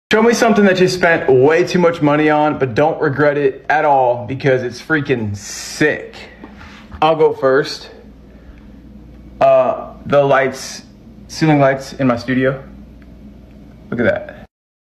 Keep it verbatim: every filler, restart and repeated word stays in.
Show me something that you spent way too much money on, but don't regret it at all because it's freaking sick. I'll go first. Uh, the lights, ceiling lights in my studio. Look at that.